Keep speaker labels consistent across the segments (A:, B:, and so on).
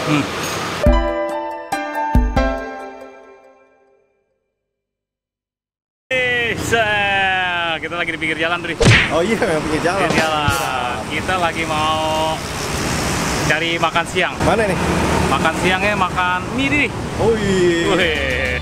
A: Kita lagi di pinggir jalan, Dri.
B: Oh iya, pinggir jalan.
A: Pinggir jalan. Kita lagi mau cari makan siang.
B: Mana nih?
A: Makan siangnya makan mie, Dri.
B: Oh iya.
A: Wih.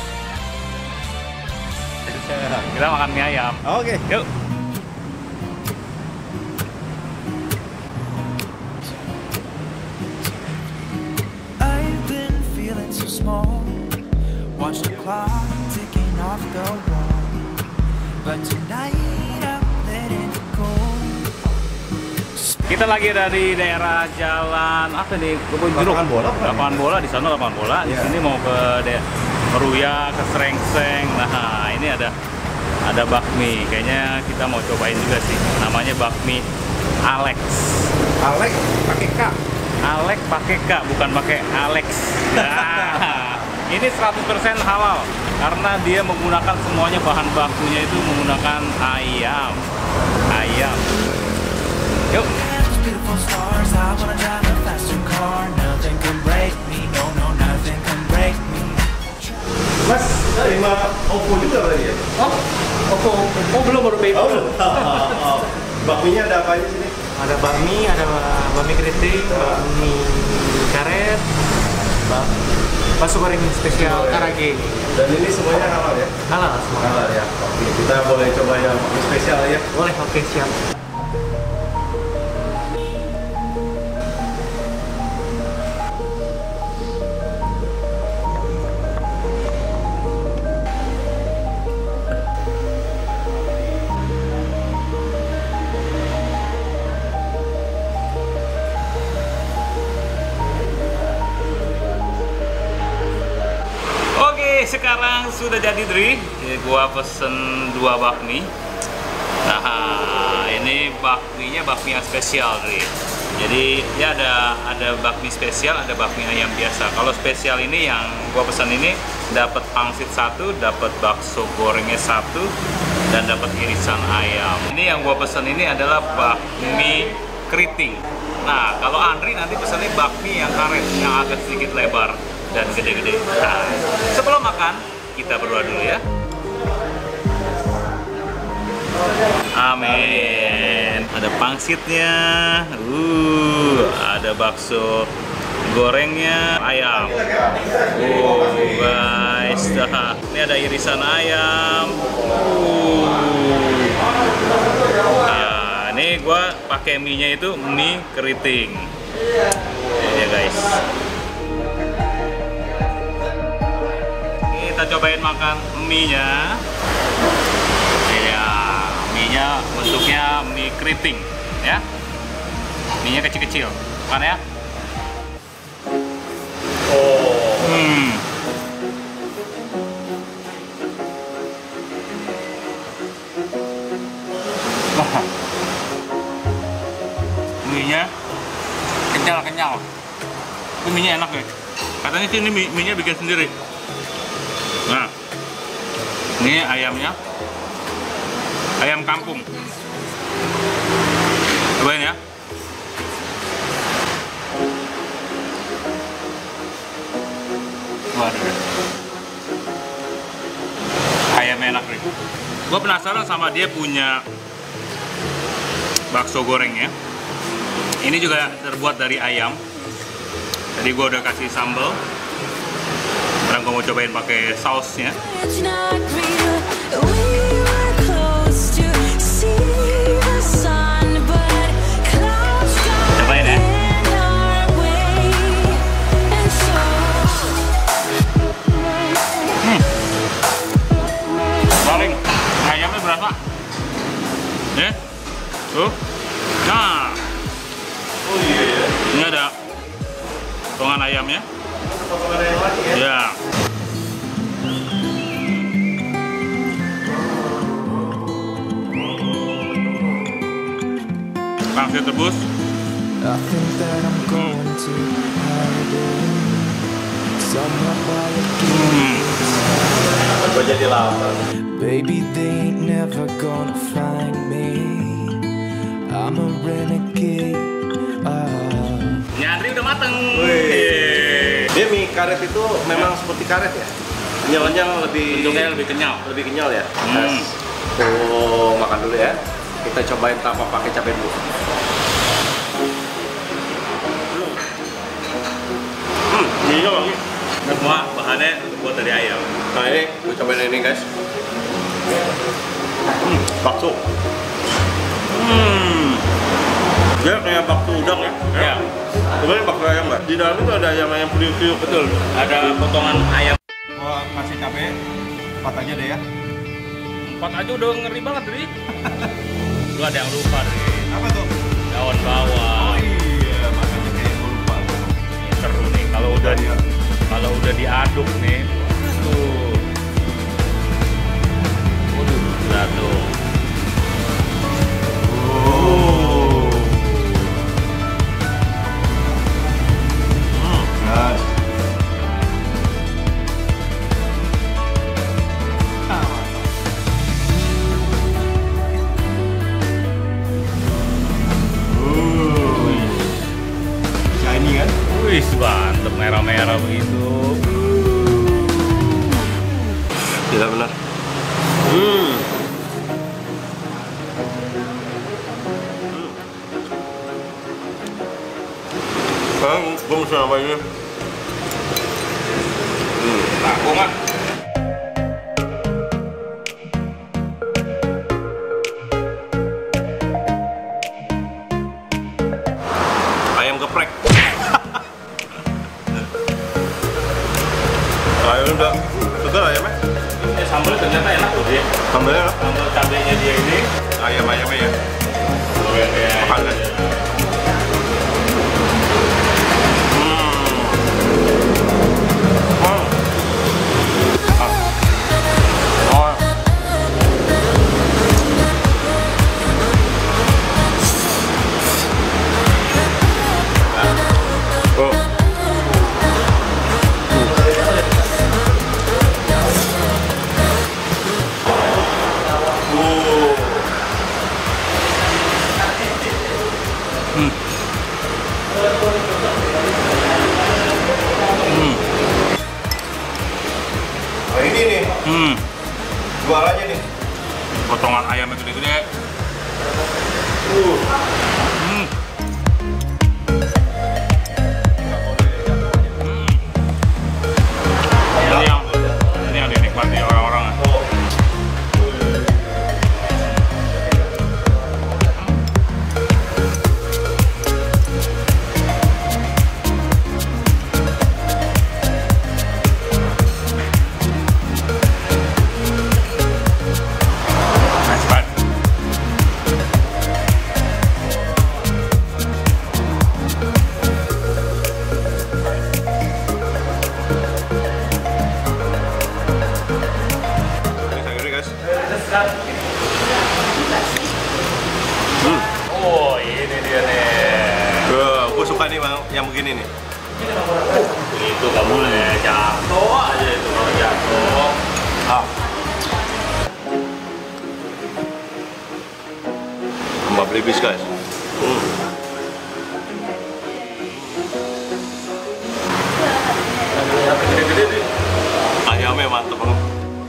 A: Kita makan mie ayam.
B: Oke.
A: Yuk.
C: I've been feeling so small. Watch the clock ticking off the wall. But tonight I'm letting it go.
A: Kita lagi ada di daerah jalan apa nih? Kebun Jeruk.
B: Lapangan bola.
A: Lapangan bola di sana lapangan bola. Di sini mau ke Meruya, ke Srengseng. Nah, ini ada bakmi. Kayaknya kita mau cobain juga sih. Namanya bakmi Alex.
B: Alex pakai K.
A: Alex pakai K, bukan pakai Alex. Nah, ini 100% halal karena dia menggunakan semuanya bahan bakunya itu menggunakan ayam. Yuk.
C: Beautiful stars, I wanna drive a faster car. Nothing can break me, no, no, nothing can break me.
B: Mas, terima Oppo juga berarti ya?
A: Oh belum, baru beli.
B: Bakminya ada apa aja sini?
D: Ada bakmi, ada bakmi keriting, bakmi karet, bakso goreng spesial Karage.
B: Dan ini semuanya halal ya?
D: Halal semua.
B: Halal ya. Oke, kita boleh coba yang bakmi spesial ya?
D: Boleh, oke siap.
A: Sekarang sudah jadi, Dri. Gua pesen 2 bakmi. Nah, ini bakminya bakmi yang spesial, Dri. Jadi ya ada bakmi spesial, ada bakmi ayam biasa. Kalau spesial ini yang gua pesan ini dapat pangsit 1, dapat bakso gorengnya 1, dan dapat irisan ayam. Ini yang gua pesan ini adalah bakmi keriting. Nah, kalau Andri nanti pesannya bakmi yang karet, yang agak sedikit lebar dan gede-gede. Nah, sebelum makan, kita berdoa dulu ya. Amin. Ada pangsitnya, ada bakso gorengnya, ayam. Guys, ini ada irisan ayam. Nah, ini gua pakai mie-nya itu mie keriting. Ya guys. Kita cobain makan mie-nya. Ya, mie-nya bentuknya mie keriting, ya. Mie-nya kecil-kecil, bukan ya? Mie-nya kenyal-kenyal. Ini mie-nya enak ya. Katanya sih ini mie-nya bikin sendiri. Nah, ini ayamnya, ayam kampung. Cobain ya. Waduh, ayamnya enak nih. Gue penasaran sama dia punya bakso gorengnya. Ini juga terbuat dari ayam. Jadi gue udah kasih sambal. Sekarang gue mau cobain pakai sausnya. Cobain ya. Paling ayamnya berasa. Ya, tuh. Nah,
B: Oh iya ya.
A: ini ada potongan ayamnya.
B: Potongan ayam lagi ya?
A: Ya. Pangsit rebus.
C: I think that I'm going to hide it somewhere by the
B: Gue jadi lapar.
C: Baby, they ain't never gonna find me. I'm a renegade.
A: Nyadri udah mateng.
B: Wih. karet itu memang seperti karet ya? Kenyalannya
A: Bentuknya lebih kenyal.
B: lebih kenyal ya? Oh, makan dulu ya. Kita cobain tanpa pakai cabai dulu. Ini lagi.
A: Semua bahannya buat dari ayam.
B: Nah ini, gue cobain ini guys. Bakso. Dia kayak bakso udang ya?
A: Ya.
B: Sebenarnya bakso ayam nggak? Di dalam itu ada ayam kriuk-kriuk.
A: Betul. Ada potongan ayam.
B: Gua kasih cabai 4 aja deh ya.
A: 4 aja udah ngeri banget, Dri. Lu ada yang lupa, Dri.
B: Apa tuh?
A: Daun bawang.
B: Iya, makanya kayak gue lupa.
A: Seru nih kalau udah diaduk nih. Tuh. Waduh, satu.
B: Guys. Shiny kan?
A: Wih, mantep merah-merah begitu.
B: Tidak benar. Sekarang gue mesti apa ini?
A: Aku mah.
B: Ayam geprek. Ayam udah segar ayamnya.
A: Sambal ternyata enak tuh dia.
B: Sambalnya
A: Sambal cabenya dia ini.
B: ayamnya ya. Makan kan? Nah ini nih, jual aja nih.
A: Potongan ayamnya gede-gede. Ini yang dinikmati orang-orang. Oh, ini dia nih.
B: Gue suka nih bang, yang begini nih.
A: Itu gak boleh jatuh aja itu kalau jatuh.
B: Mbak beli bis guys. Ayamnya mantep banget.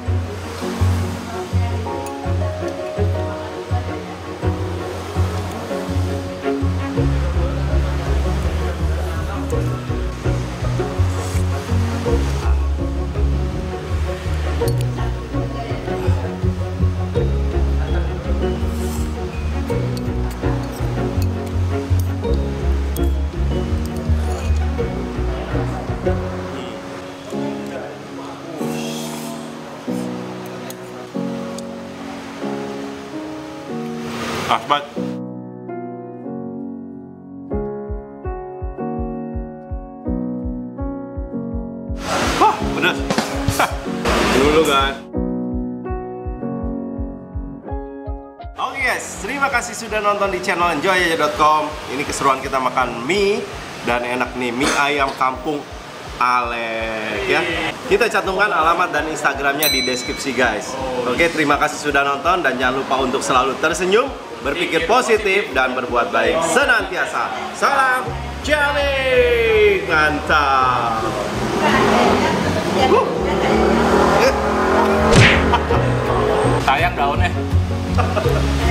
B: Asbat. Wah, pedas. Dulu guys. Oke guys, terima kasih sudah nonton di channel enjoyaja.com. Ini keseruan kita makan mie dan enak nih, mie ayam kampung Alek ya. Kita cantumkan alamat dan Instagramnya di deskripsi guys. Oke, terima kasih sudah nonton dan jangan lupa untuk selalu tersenyum, berpikir positif dan berbuat baik senantiasa. Salam jamming, mantap.
A: sayang daunnya.